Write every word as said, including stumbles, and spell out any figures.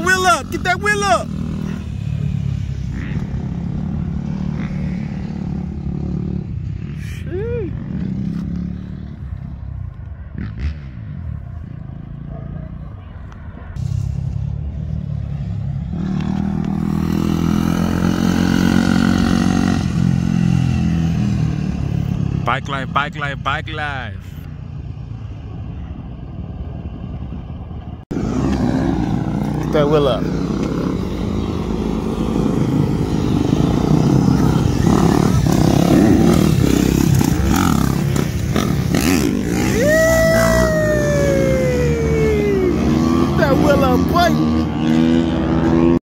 wheel up. Get that wheel up. Bike life, bike life, bike life. Get that wheel up.